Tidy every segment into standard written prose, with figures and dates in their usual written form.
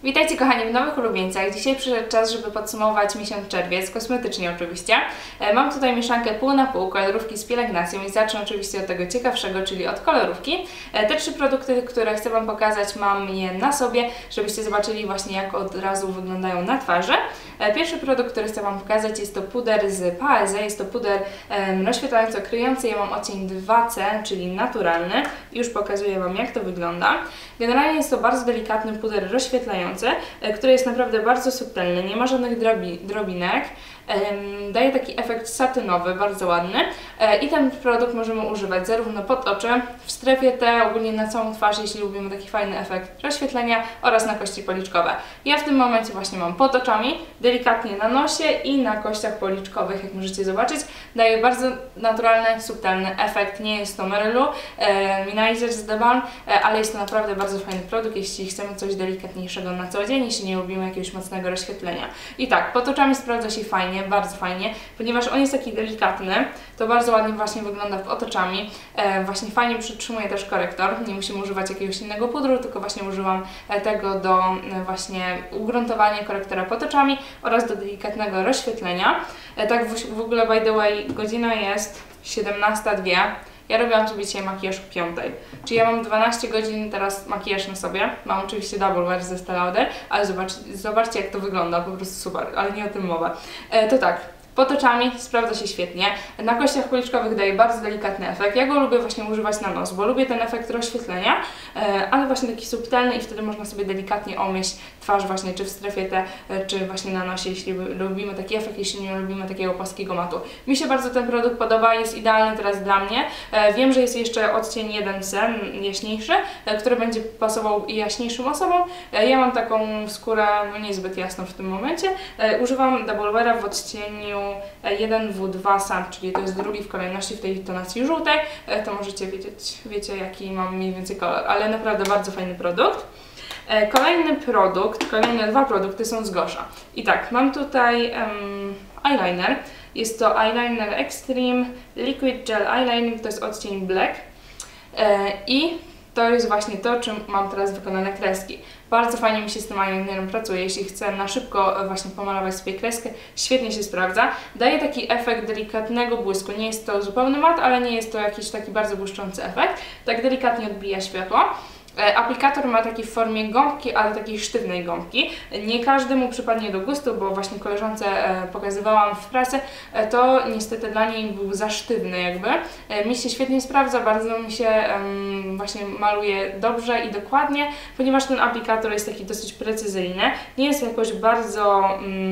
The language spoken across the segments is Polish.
Witajcie kochani w nowych ulubieńcach. Dzisiaj przyszedł czas, żeby podsumować miesiąc czerwiec, kosmetycznie oczywiście. Mam tutaj mieszankę pół na pół, kolorówki z pielęgnacją i zacznę oczywiście od tego ciekawszego, czyli od kolorówki. Te trzy produkty, które chcę Wam pokazać, mam je na sobie, żebyście zobaczyli właśnie jak od razu wyglądają na twarzy. Pierwszy produkt, który chcę Wam pokazać, jest to puder z Paese. Jest to puder rozświetlająco-kryjący. Ja mam odcień 2C, czyli naturalny. Już pokazuję Wam jak to wygląda. Generalnie jest to bardzo delikatny puder rozświetlający, który jest naprawdę bardzo subtelny, nie ma żadnych drobinek, daje taki efekt satynowy, bardzo ładny i ten produkt możemy używać zarówno pod oczy, w strefie T, ogólnie na całą twarz, jeśli lubimy taki fajny efekt rozświetlenia, oraz na kości policzkowe. Ja w tym momencie właśnie mam pod oczami, delikatnie na nosie i na kościach policzkowych, jak możecie zobaczyć. Daje bardzo naturalny, subtelny efekt, nie jest to Merylu, Minajzer z The Balm, ale jest to naprawdę bardzo fajny produkt, jeśli chcemy coś delikatniejszego na co dzień, jeśli nie lubimy jakiegoś mocnego rozświetlenia. I tak, pod oczami sprawdza się fajnie, bardzo fajnie, ponieważ on jest taki delikatny, to bardzo ładnie właśnie wygląda pod oczami, właśnie fajnie przytrzymuje też korektor, nie musimy używać jakiegoś innego pudru, tylko właśnie używam tego do właśnie ugruntowania korektora pod oczami oraz do delikatnego rozświetlenia. Tak w ogóle by the way, godzina jest 17:02. Ja robiłam sobie dzisiaj makijaż o 5, czyli ja mam 12 godzin teraz makijaż na sobie. Mam oczywiście double wear ze Estée Lauder, ale zobaczcie jak to wygląda, po prostu super, ale nie o tym mowa. To tak. Pod oczami sprawdza się świetnie, na kościach policzkowych daje bardzo delikatny efekt. Ja go lubię właśnie używać na nos, bo lubię ten efekt rozświetlenia, ale właśnie taki subtelny i wtedy można sobie delikatnie omyć twarz właśnie czy w strefie T, czy właśnie na nosie, jeśli lubimy taki efekt, jeśli nie lubimy takiego płaskiego matu. Mi się bardzo ten produkt podoba, jest idealny teraz dla mnie. Wiem, że jest jeszcze odcień 1C, jaśniejszy, który będzie pasował i jaśniejszym osobom. Ja mam taką skórę niezbyt jasną w tym momencie. Używam double weara w odcieniu 1W2 Sun, czyli to jest drugi w kolejności w tej tonacji żółtej, to możecie wiedzieć, wiecie jaki mam mniej więcej kolor, ale naprawdę bardzo fajny produkt. Kolejne dwa produkty są z Gosha. I tak, mam tutaj eyeliner, jest to Eyeliner Extreme Liquid Gel Eyeliner, to jest odcień Black i to jest właśnie to, czym mam teraz wykonane kreski. Bardzo fajnie mi się z tym eyelinerem pracuje, jeśli chcę na szybko właśnie pomalować sobie kreskę, świetnie się sprawdza. Daje taki efekt delikatnego błysku, nie jest to zupełny mat, ale nie jest to jakiś taki bardzo błyszczący efekt. Tak delikatnie odbija światło. Aplikator ma taki w formie gąbki, ale takiej sztywnej gąbki. Nie każdemu przypadnie do gustu, bo właśnie koleżance pokazywałam w pracy, to niestety dla niej był za sztywny jakby. Mi się świetnie sprawdza, bardzo mi się właśnie maluje dobrze i dokładnie, ponieważ ten aplikator jest taki dosyć precyzyjny. Nie jest jakoś bardzo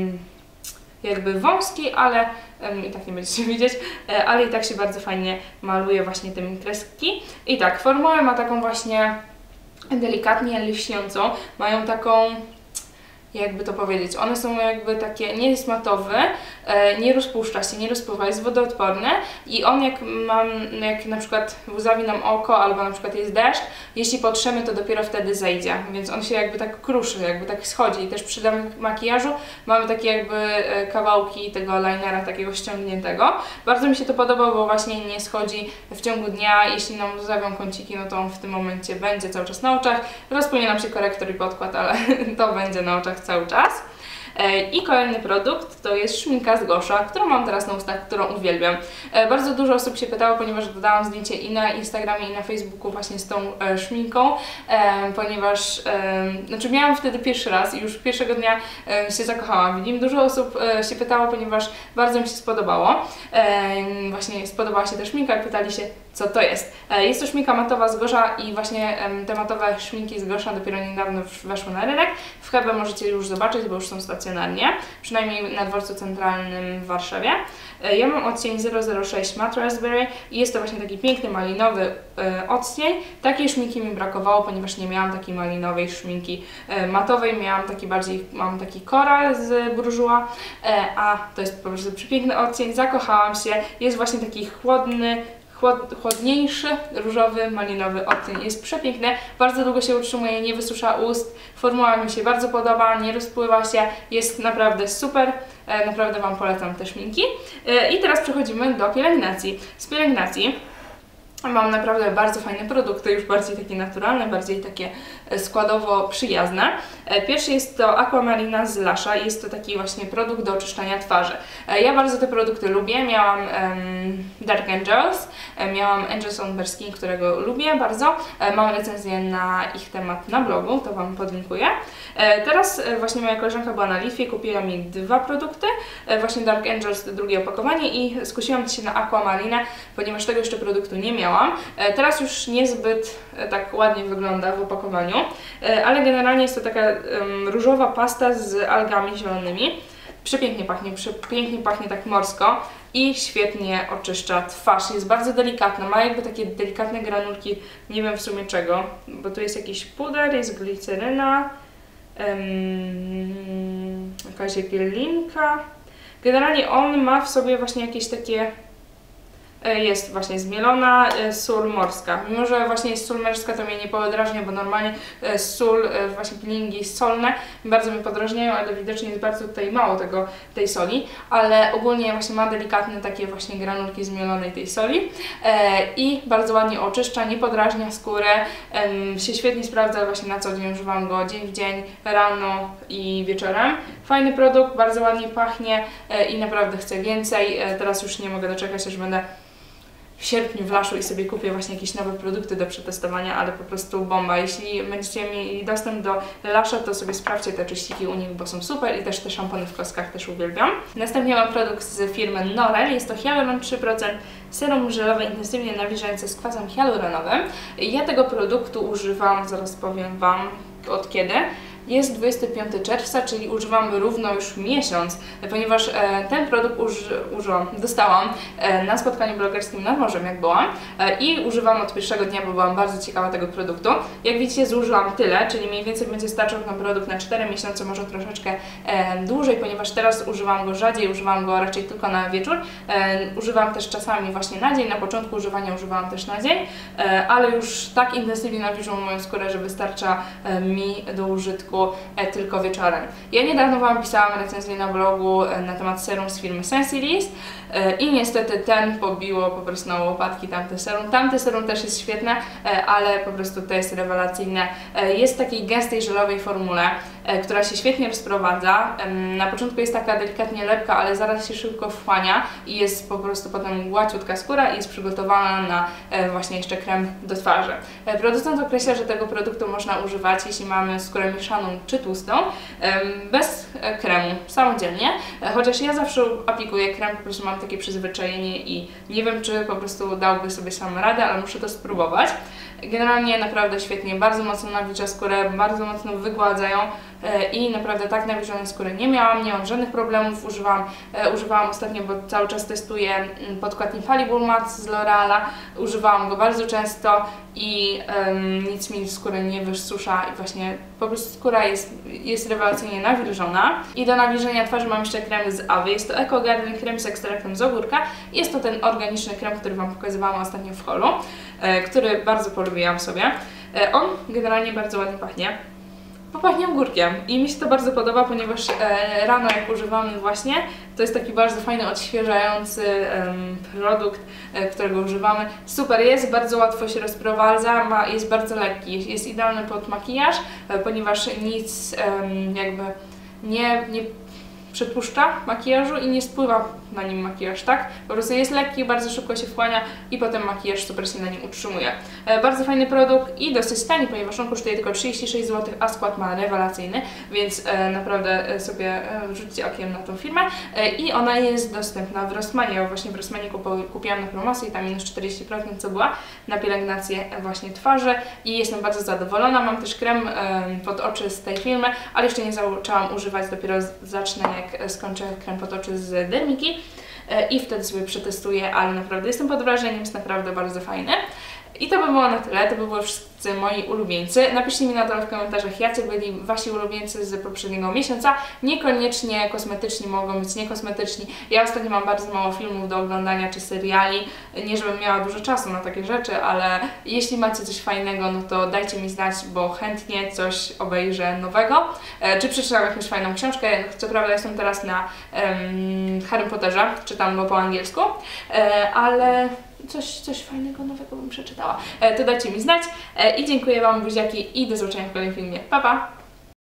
jakby wąski, ale i tak nie będziecie widzieć, ale i tak się bardzo fajnie maluje właśnie tymi kreski. I tak, formułę ma taką właśnie delikatnie lśniącą, mają taką, jakby to powiedzieć, one są jakby takie, nie jest matowy, nie rozpuszcza się, nie rozpływa, jest wodoodporny i on jak na przykład łzawi nam oko albo na przykład jest deszcz, jeśli potrzemy to dopiero wtedy zejdzie, więc on się jakby tak kruszy, jakby tak schodzi i też przy makijażu mamy takie jakby kawałki tego linera takiego ściągniętego. Bardzo mi się to podoba, bo właśnie nie schodzi w ciągu dnia, jeśli nam łzawią kąciki, no to on w tym momencie będzie cały czas na oczach, rozpłynie nam się korektor i podkład, ale to będzie na oczach cały czas. I kolejny produkt to jest szminka z Gosha, którą mam teraz na ustach, którą uwielbiam. Bardzo dużo osób się pytało, ponieważ dodałam zdjęcie i na Instagramie i na Facebooku właśnie z tą szminką, ponieważ znaczy miałam wtedy pierwszy raz i już pierwszego dnia się zakochałam. Widzim, dużo osób się pytało, ponieważ bardzo mi się spodobało. Właśnie spodobała się ta szminka i pytali się, co to jest. Jest to szminka matowa z Gosha i właśnie te matowe szminki z Gosha dopiero niedawno weszły na rynek. W Hebe możecie już zobaczyć, bo już są stacjonarnie, przynajmniej na dworcu centralnym w Warszawie. Ja mam odcień 006 Matte Raspberry i jest to właśnie taki piękny malinowy odcień. Takiej szminki mi brakowało, ponieważ nie miałam takiej malinowej szminki matowej, mam taki koral z Bourjois, a to jest po prostu przepiękny odcień, zakochałam się, jest właśnie taki chłodniejszy, różowy, malinowy odcień. Jest przepiękny, bardzo długo się utrzymuje, nie wysusza ust, formuła mi się bardzo podoba, nie rozpływa się, jest naprawdę super, naprawdę Wam polecam te szminki. I teraz przechodzimy do pielęgnacji. Z pielęgnacji Mam naprawdę bardzo fajne produkty, już bardziej takie naturalne, bardziej takie składowo przyjazne. Pierwszy jest to Aquamarina z Lasha, jest to taki właśnie produkt do oczyszczania twarzy. Ja bardzo te produkty lubię, miałam Dark Angels, miałam Angels on Bare Skin, którego lubię bardzo, mam recenzję na ich temat na blogu, to Wam podlinkuję. Teraz właśnie moja koleżanka była na Litwie, kupiła mi 2 produkty, właśnie Dark Angels, drugie opakowanie i skusiłam się na Aquamarinę, ponieważ tego jeszcze produktu nie miałam. Teraz już niezbyt tak ładnie wygląda w opakowaniu, ale generalnie jest to taka różowa pasta z algami zielonymi. Przepięknie pachnie tak morsko i świetnie oczyszcza twarz. Jest bardzo delikatna, ma jakby takie delikatne granulki, nie wiem w sumie czego, bo tu jest jakiś puder, jest gliceryna, jakaś linka. Generalnie on ma w sobie właśnie jakieś takie, jest właśnie zmielona sól morska. Mimo że właśnie jest sól morska, to mnie nie podrażnia, bo normalnie sól, właśnie peelingi solne bardzo mnie podrażniają, ale widocznie jest bardzo tutaj mało tej soli, ale ogólnie właśnie ma delikatne takie właśnie granulki zmielonej tej soli i bardzo ładnie oczyszcza, nie podrażnia skórę, się świetnie sprawdza właśnie na co dzień, używam go dzień w dzień, rano i wieczorem. Fajny produkt, bardzo ładnie pachnie i naprawdę chcę więcej. Teraz już nie mogę doczekać, aż będę w sierpniu w Lashu i sobie kupię właśnie jakieś nowe produkty do przetestowania, ale po prostu bomba. Jeśli będziecie mieli dostęp do Lasha, to sobie sprawdźcie te czyściki u nich, bo są super i też te szampony w kloskach też uwielbiam. Następnie mam produkt z firmy Norel, jest to Hyaluron 3% serum żelowe intensywnie nawilżające z kwasem hialuronowym. Ja tego produktu używam, zaraz powiem Wam od kiedy. Jest 25 czerwca, czyli używam równo już miesiąc, ponieważ ten produkt dostałam na spotkaniu blogerskim nad morzem, jak byłam, i używam od pierwszego dnia, bo byłam bardzo ciekawa tego produktu. Jak widzicie, zużyłam tyle, czyli mniej więcej będzie starczał ten produkt na 4 miesiące, może troszeczkę dłużej, ponieważ teraz używam go rzadziej, używam go raczej tylko na wieczór. Używam też czasami właśnie na dzień, na początku używania używałam też na dzień, ale już tak intensywnie nawilżył moją skórę, że wystarcza mi do użytku tylko wieczorem. Ja niedawno pisałam recenzję na blogu na temat serum z firmy Sensilis i niestety ten pobiło po prostu na łopatki tamte serum. Tamte serum też jest świetne, ale po prostu to jest rewelacyjne. Jest w takiej gęstej, żelowej formule, która się świetnie rozprowadza. Na początku jest taka delikatnie lepka, ale zaraz się szybko wchłania i jest po prostu potem gładziutka skóra i jest przygotowana na właśnie jeszcze krem do twarzy. Producent określa, że tego produktu można używać, jeśli mamy skórę mieszaną czy tłustą, bez kremu, samodzielnie, chociaż ja zawsze aplikuję krem, po prostu mam takie przyzwyczajenie i nie wiem, czy po prostu dałby sobie sam radę, ale muszę to spróbować. Generalnie naprawdę świetnie, bardzo mocno nawilża skórę, bardzo mocno wygładzają i naprawdę tak nawilżonej skóry nie mam żadnych problemów, używałam ostatnio, bo cały czas testuję podkład Infallible Matte z L'Oreala, używałam go bardzo często i nic mi skóry nie wysusza i właśnie po prostu skóra jest rewelacyjnie nawilżona. I do nawilżenia twarzy mam jeszcze krem z Avy, jest to Eco Garden krem z ekstraktem z ogórka, jest to ten organiczny krem, który Wam pokazywałam ostatnio w holu, który bardzo polubiłam sobie. On generalnie bardzo ładnie pachnie. Popachnie ogórkiem i mi się to bardzo podoba, ponieważ rano jak używamy właśnie, to jest taki bardzo fajny, odświeżający produkt, którego używamy. Super jest, bardzo łatwo się rozprowadza, jest bardzo lekki, jest idealny pod makijaż, ponieważ nic jakby nie przetłuszcza makijażu i nie spływa na nim makijaż, tak? Po prostu jest lekki, bardzo szybko się wchłania i potem makijaż super się na nim utrzymuje. Bardzo fajny produkt i dosyć tani, ponieważ on kosztuje tylko 36 zł, a skład ma rewelacyjny, więc naprawdę sobie rzućcie okiem na tą firmę. I ona jest dostępna w Rossmanie. Ja właśnie w Rossmanie kupiłam na promocji, tam minus 40%, co była na pielęgnację właśnie twarzy i jestem bardzo zadowolona. Mam też krem pod oczy z tej firmy, ale jeszcze nie zaczęłam używać, dopiero zacznę jak skończę krem pod oczy z Dermiki i wtedy sobie przetestuję, ale naprawdę jestem pod wrażeniem, jest naprawdę bardzo fajny. I to by było na tyle, to by były wszyscy moi ulubieńcy. Napiszcie mi na dole w komentarzach, jacy byli Wasi ulubieńcy z poprzedniego miesiąca. Niekoniecznie kosmetyczni, mogą być niekosmetyczni. Ja ostatnio mam bardzo mało filmów do oglądania czy seriali. Nie żebym miała dużo czasu na takie rzeczy, ale jeśli macie coś fajnego, no to dajcie mi znać, bo chętnie coś obejrzę nowego. Czy przeczytam jakąś fajną książkę. Co prawda jestem teraz na Harry Potterze, czytam go po angielsku, ale coś fajnego, nowego bym przeczytała, to dajcie mi znać i dziękuję Wam buziaki i do zobaczenia w kolejnym filmie. Pa, pa!